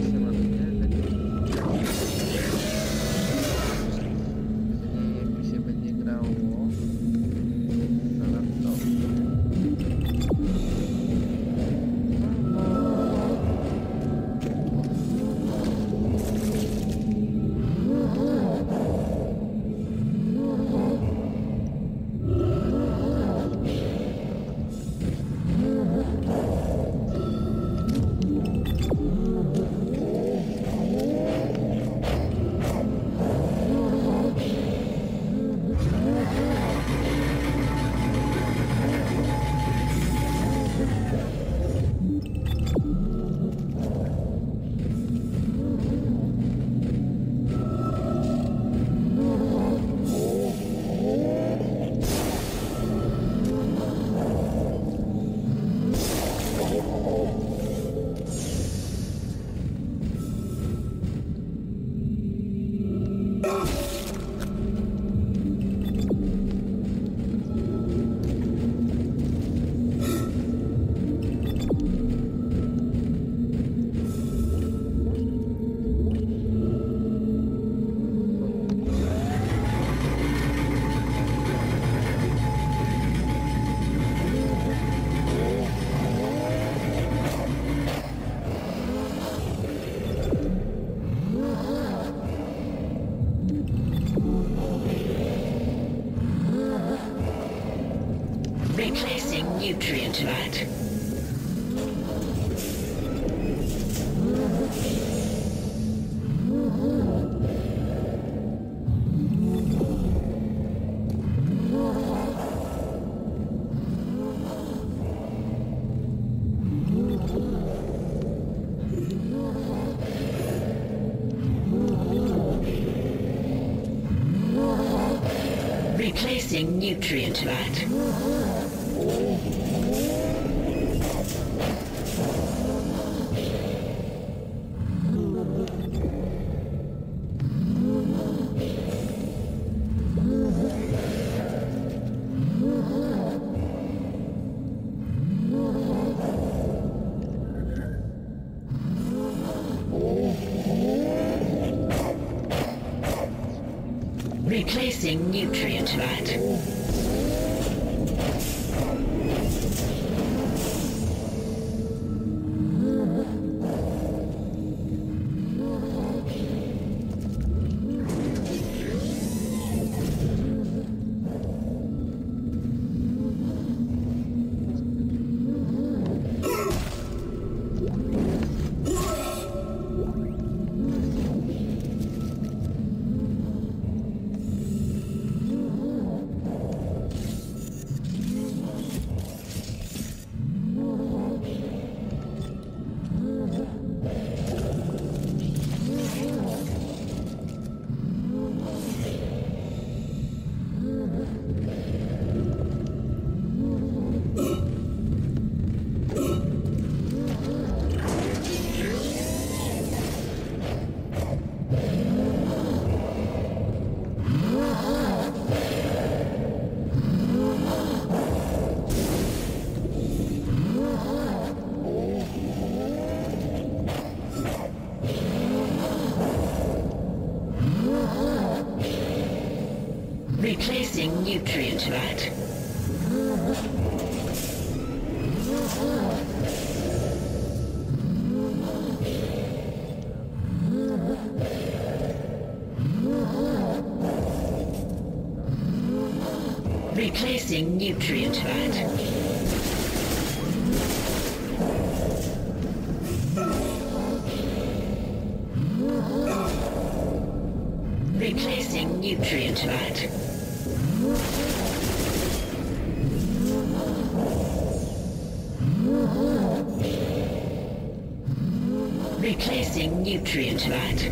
ya maksudnya tadi biasanya bisa banyak rawo salah tau Replacing nutrient vat. Replacing nutrient vat. Replacing nutrient vat. Replacing nutrient vat. Replacing nutrient vat. Replacing nutrient vat. Replacing nutrient vat.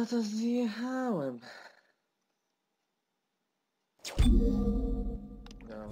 No to zjechałem. No.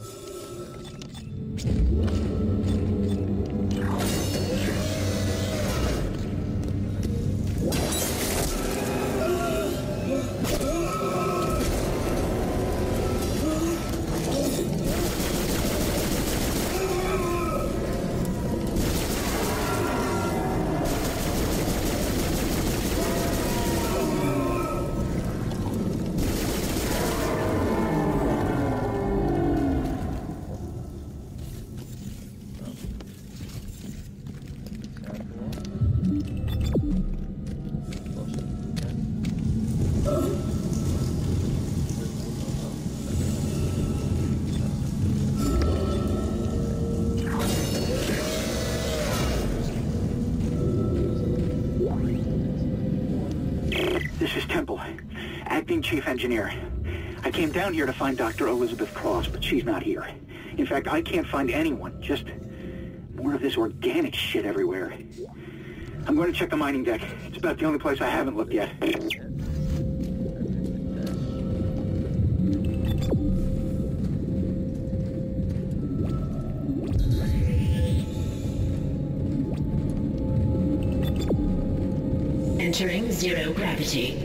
This is Temple, acting chief engineer. I came down here to find Dr. Elizabeth Cross, but she's not here. In fact, I can't find anyone, just more of this organic shit everywhere. I'm going to check the mining deck. It's about the only place I haven't looked yet. Entering zero gravity.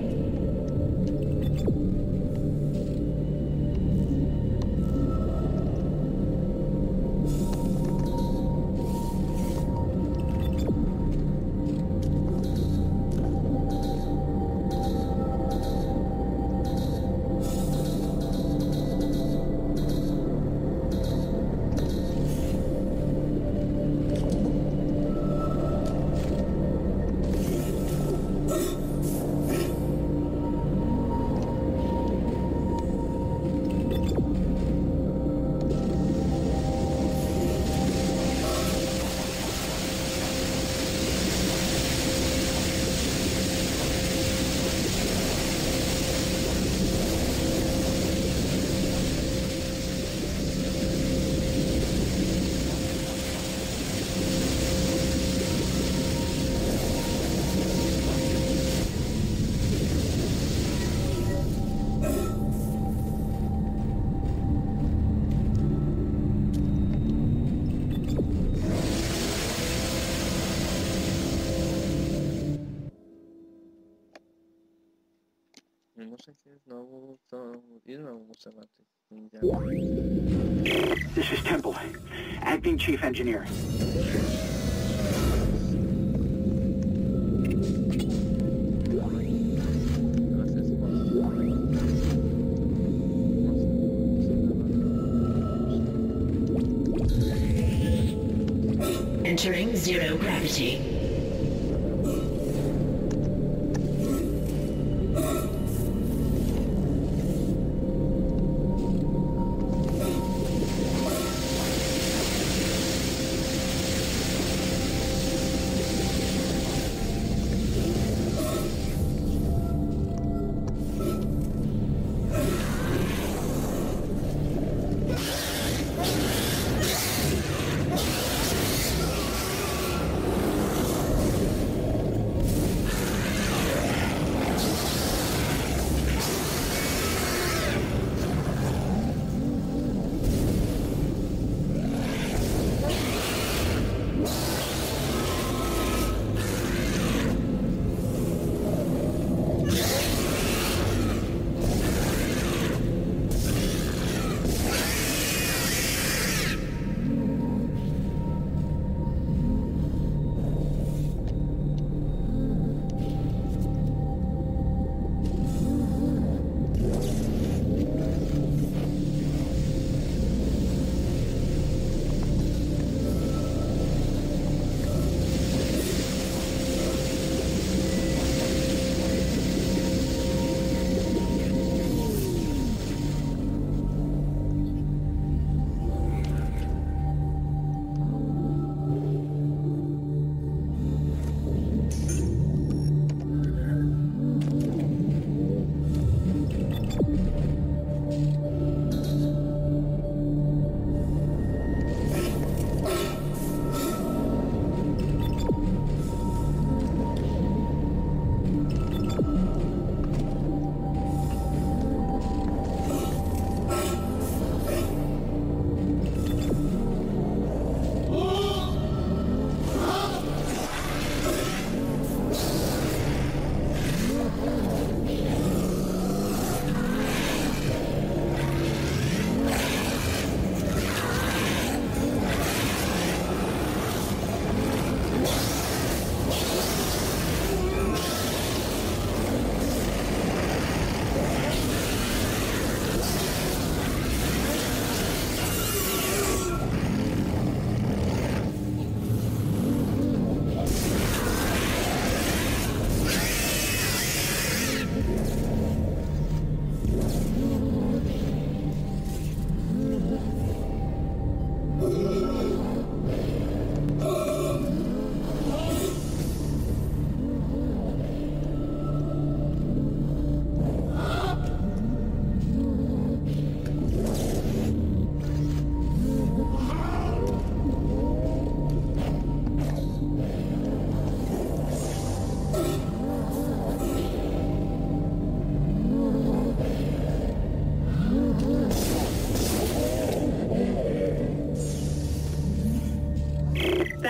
Muszę się znowu to... I znowu muszę na tych... This is Temple, acting chief engineer. Teraz jest mocno. Entering zero gravity.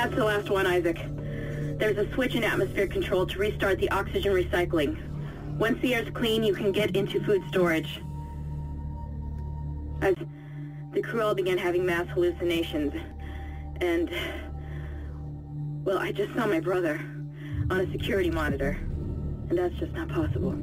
That's the last one, Isaac. There's a switch in atmosphere control to restart the oxygen recycling. Once the air's clean, you can get into food storage. As the crew all began having mass hallucinations, and... well, I just saw my brother on a security monitor, and that's just not possible.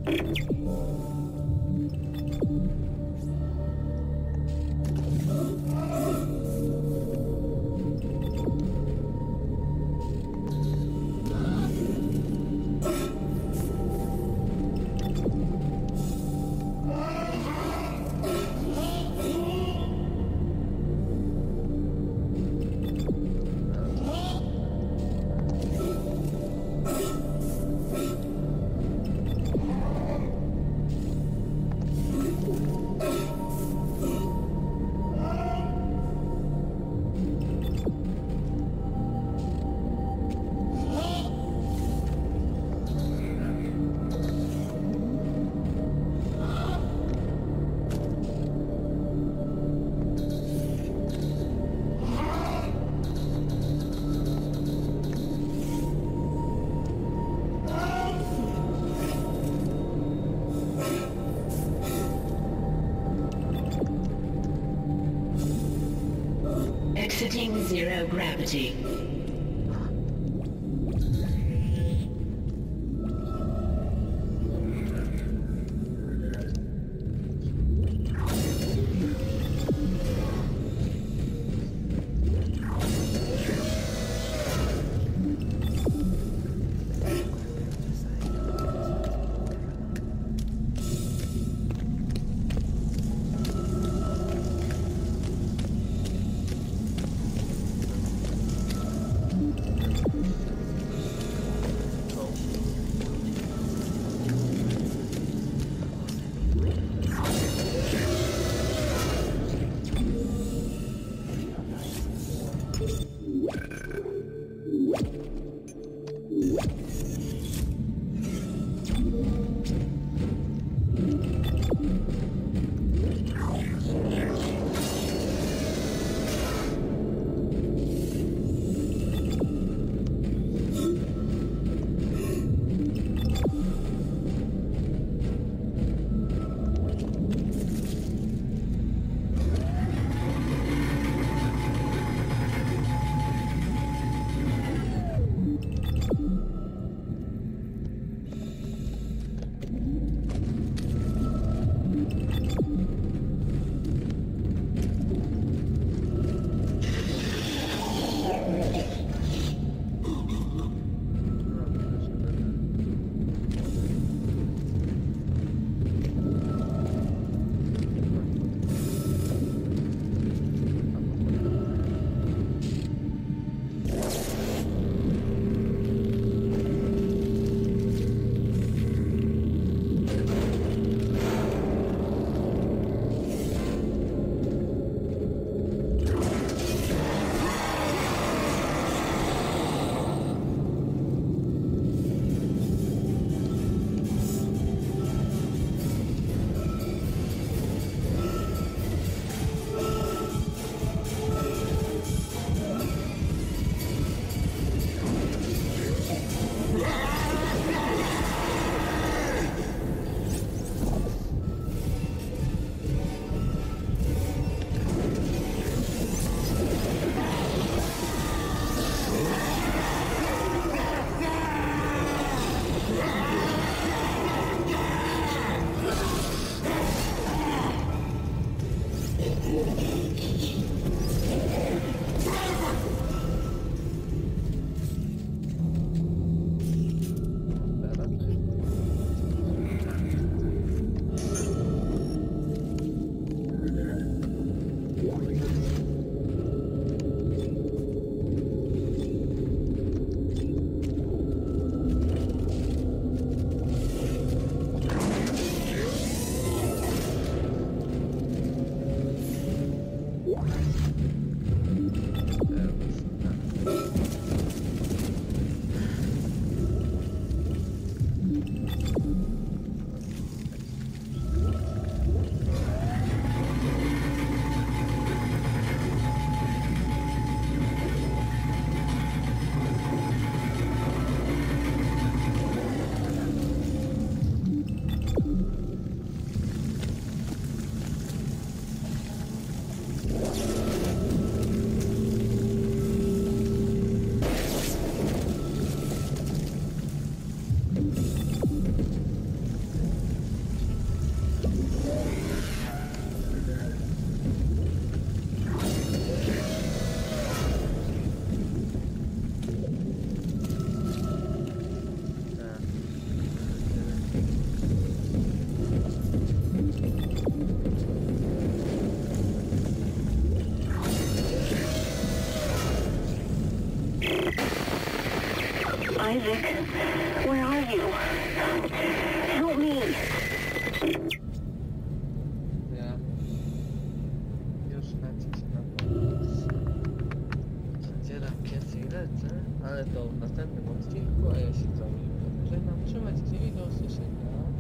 Exiting zero gravity. Isaac, where are you? Help me. Ja już lecę się na pomoc. Zadzieram piesy i lecę, ale to w następnym odcinku, a ja się z wami pożegnam. Trzymajcie się i do usłyszenia.